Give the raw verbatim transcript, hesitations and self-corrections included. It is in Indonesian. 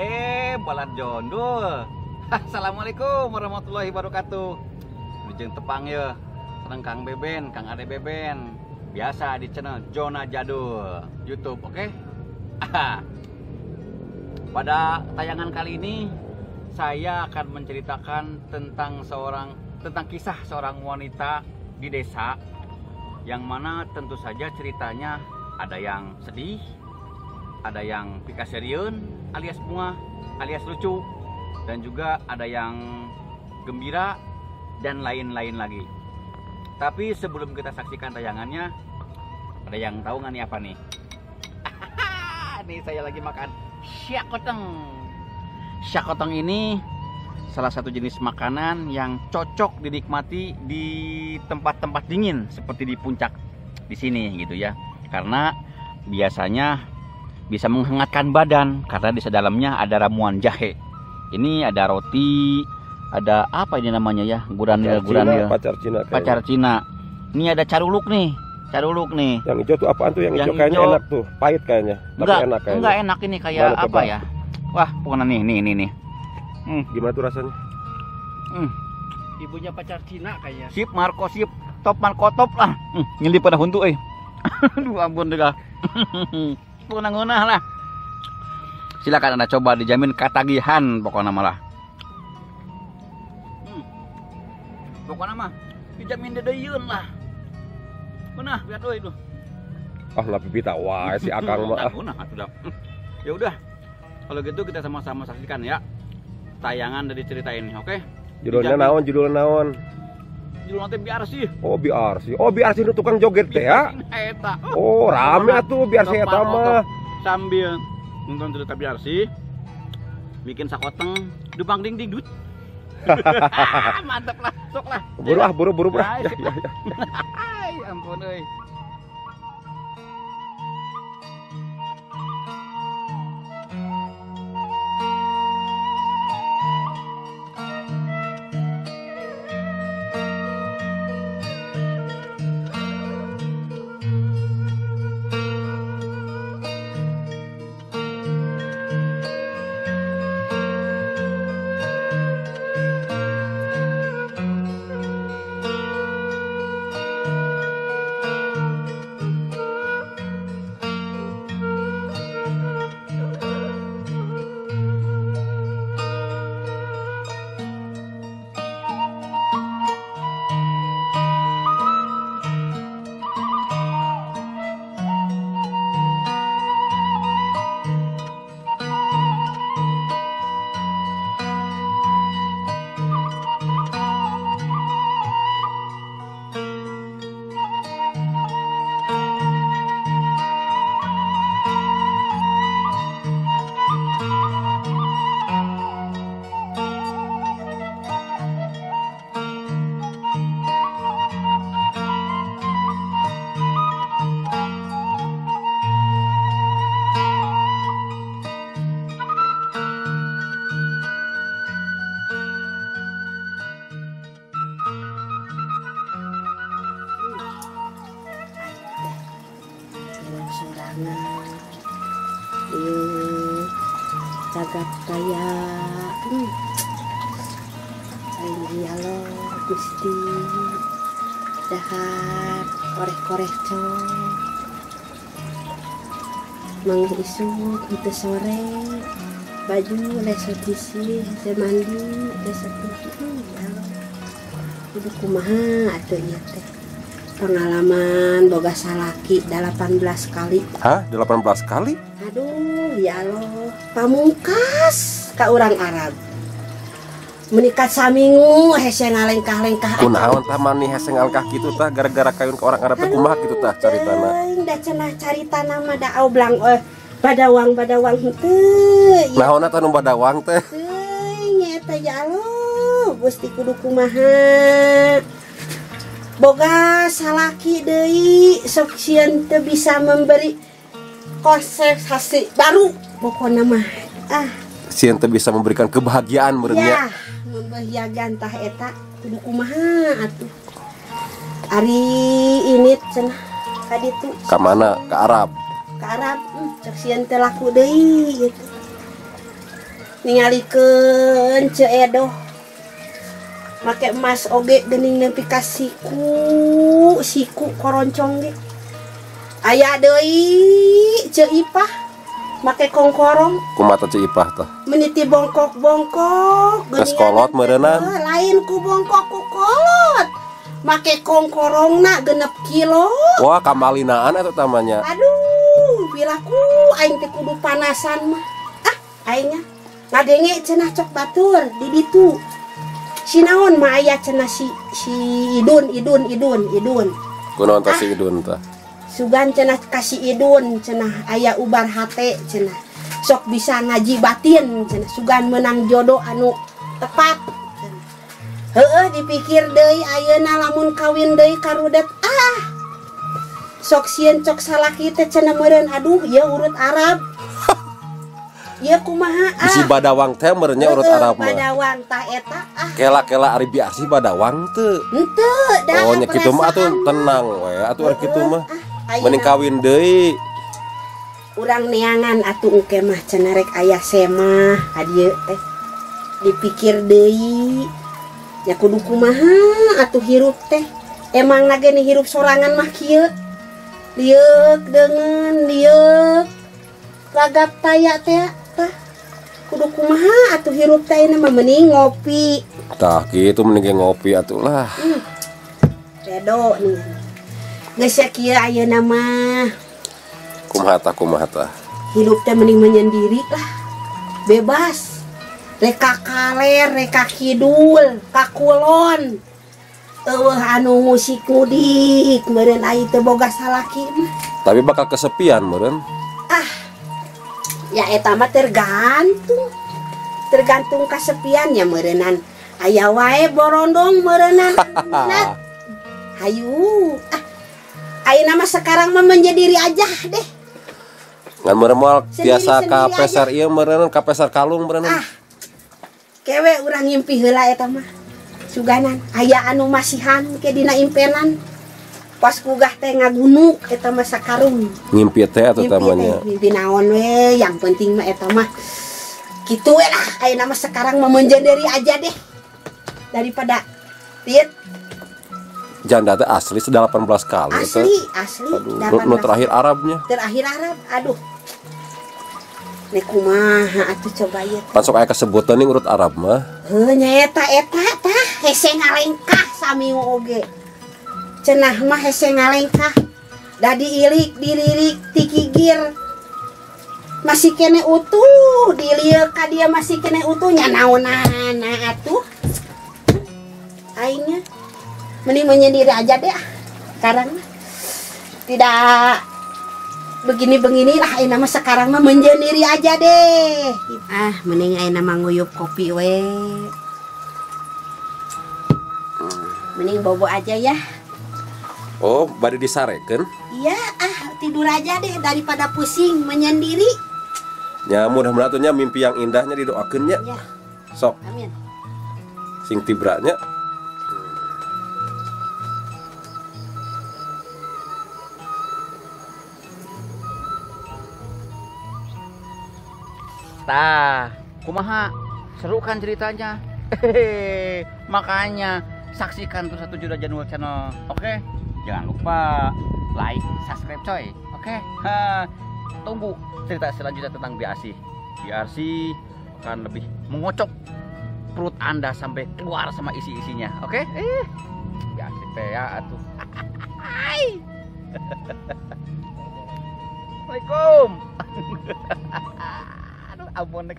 Eh, balat jondol. Assalamualaikum warahmatullahi wabarakatuh. Dijeng tepang ya. Seneng Kang Beben, Kang Ade Beben. Biasa di channel Zona Jadul YouTube, oke? Okay? Pada tayangan kali ini saya akan menceritakan tentang seorang tentang kisah seorang wanita di desa yang mana tentu saja ceritanya ada yang sedih, ada yang pikaseriun alias bunga alias lucu, dan juga ada yang gembira dan lain-lain lagi. Tapi sebelum kita saksikan tayangannya, ada yang tahu nggak nih apa nih? Nih saya lagi makan syakoteng. Syakoteng ini salah satu jenis makanan yang cocok dinikmati di tempat-tempat dingin seperti di puncak di sini gitu ya. Karena biasanya bisa menghangatkan badan karena di dalamnya ada ramuan jahe. Ini ada roti, ada apa ini namanya ya? Guranil-guranil. Pacar Cina. Kayaknya. Pacar Cina. Ini ada caruluk nih. Caruluk nih. Yang hijau tuh apaan tuh? Yang, yang hijau kayaknya hijau, enak tuh. Pahit kayaknya. Tapi enggak, enak kayaknya. Enggak enak ini kayak Mana, apa coba? ya? Wah, pokoknya nih, nih, nih, nih. Hmm. Gimana tuh rasanya? Hmm. Ibunya pacar Cina kayaknya. Sip, Marco sip. Top Marco top lah. Hmm. Nyelip pada huntu eh. Aduh ampun deh. Punah-punah lah. Silakan Anda coba, dijamin ketagihan pokoknya malah. Hmm. Pokoknya mah dijamin dedeyeun lah. Punah, lihat euy tuh. Ah, lah pipita wae si Akang mah. Punah, sudah. Ya udah. Kalau gitu kita sama-sama saksikan ya tayangan dari cerita ini, oke? Judulnya naon? Judulnya naon? Judulnya teh biar sih. Oh, biar sih. Oh, biar sih tukang joget teh ya. Eta. Oh, rame atuh biar sih eta mah. Sambil nonton cerita biar sih. Bikin sakoteng, dupang ding ding dut. Mantap lah, sok lah. Buru ah, buru buru buru. Ya, ya, ya. Ay, ampun euy. Sorangan di jagat raya hmm. Ya Allah Gusti dahar korek-korek cong mangga isuk itu sore baju lesot isi hasil mandi lesot isi ya Allah itu kumaha atuh ieu teh pengalaman boga salaki delapan belas kali. Hah? delapan belas kali? Aduh, ya Allah, pamungkas ka urang Arab. Menikat saminggu hese ngalengkah-lengkah. Kunaon tah mani hese ngalengkah kitu tah gara-gara kayun ke orang Arab teh kumaha kitu tah caritana? Da cenah caritana mah da aublang eh badawang-badawang henteu. Naonna tah nu badawang teh? Teuing nyata ya Allah, Gusti kudu kumaha. Boga salaki deui sok sieun teu bisa memberi konsekuensi baru pokona mah ah sieun teu bisa memberikan kebahagiaan meureun nya. Ya, membahagiakan tah eta kudu kumaha atuh. Ari ini cenah ka ditu. Ka mana? Ka Arab. Ka Arab, hmm, cek sieun teh laku deui gitu. ningalikeun ce edo make emas oge geuning nepi ka siku siku koroncong ge aya deui ce Ipah make kongkorong Kumaha teh Ipah teh? meniti bongkok-bongkok Geus kolot meureunna. lain ku bongkok ku kolot make kongkorongna genep kilo. Wah, kamalinaan eta tamanya. Aduh, bilaku aing teh kudu panasan mah. Ah, aingnya ngadenge cenah cok batur di ditu. Si naon mah aya cenah si si Idun, Idun, Idun, Idun. Kunaon teh si Idun teh? Sugan cenah kasih Idun cenah aya ubar hate cenah. Sok bisa ngaji batin cenah sugan menang jodoh anu tepat. Heeh dipikir deui ayeuna lamun kawin deui karudet ah. Sok sieun cok salaki teh cenah meureun aduh ieu urut Arab. Ieu kumaha ah. Bisi badawang teh meureun nya urut Arab mah. Badawang tah eta ah. Kela-kela ari biasi badawang teu. Henteu da. Oh nya kitu mah atuh tenang we atuh ari kitu mah. Mending kawin deui. Urang neangan atuh engke mah cenah rek aya semah adieu teh. Dipikir deui. Ya kudu kumaha atuh hirup teh. Emang nageni hirup sorangan mah kieu. Liuk dengan liuk. Lagap taya teh tah. Kudu kumaha atuh hirup teh mah mending ngopi. Tah kitu mending ngopi atuh lah. Hmm. Redo nih. Geus kieu ayeuna mah. Kumaha tah kumaha tah. Hirup teh mending menyendiri lah. Bebas. Reka kaler, reka kidul, kakulon. Eueuh anu musik mudik, meureun ai teu boga salaki mah. Tapi bakal kesepian meureun. Ah. Ya eta mah tergantung. Tergantung kasepian ya meureunan. Aya wae borondong meureunan. Nah. Hayu. Ah. Ayeuna mah sekarang mah menjadi aja deh. Ngan meureun moal biasa ka Sendiri-sendiri peser ieu meureun ka peser kalung meureun. Ah. Kewe urang ngimpi heula eta mah. Suganan aya anu masihan ke dina impenan. Pas kugah teh ngagunuk eta mah sakarung. Ngimpi teh atuh tamanya. Mimpi naon we, yang penting mah eta mah kitu we lah. Ayeuna mah sekarang mah menjenderi aja deh. Daripada tit Janda teh asli delapan belas kali asli teh. asli Aduh, delapan nu belas. terakhir Arabnya. Terakhir Arab. Aduh. Nek kumaha atuh coba ieu. Langsung aya kesebutan nih urut Arab mah. Heuh nya eta eta tah hese ngalengkah sami oge. Cenah mah hese ngalengkah. Da diilik diririk tikigir. Masih kene utuh, dilieu ka dia masih kene utuh nya naonana atuh. Aingnya mending menyendiri aja deh ah. Sekarang mah tidak begini-begini lah ayeuna mah sekarang mah menyendiri aja deh. Ah, mending ayeuna mah nguyup kopi we. Mending bobo aja ya. Oh, bari disarekeun. Iya, ah tidur aja deh daripada pusing menyendiri. Ya mudah-mudahan atuh nya mimpi yang indahnya didoakeun nya. Ya, Sok amin. sing tibranya. Tah, kumaha? Seru kan ceritanya? Hehehe, makanya saksikan terus satu juta Januari channel. Oke? Jangan lupa like, subscribe coy. Oke? Ha, tunggu cerita selanjutnya tentang B R C. B R C akan lebih mengocok perut Anda sampai keluar sama isi-isinya. Oke? Eh, B R C teh ya atuh. Hai. Assalamualaikum. Aduh, ampun.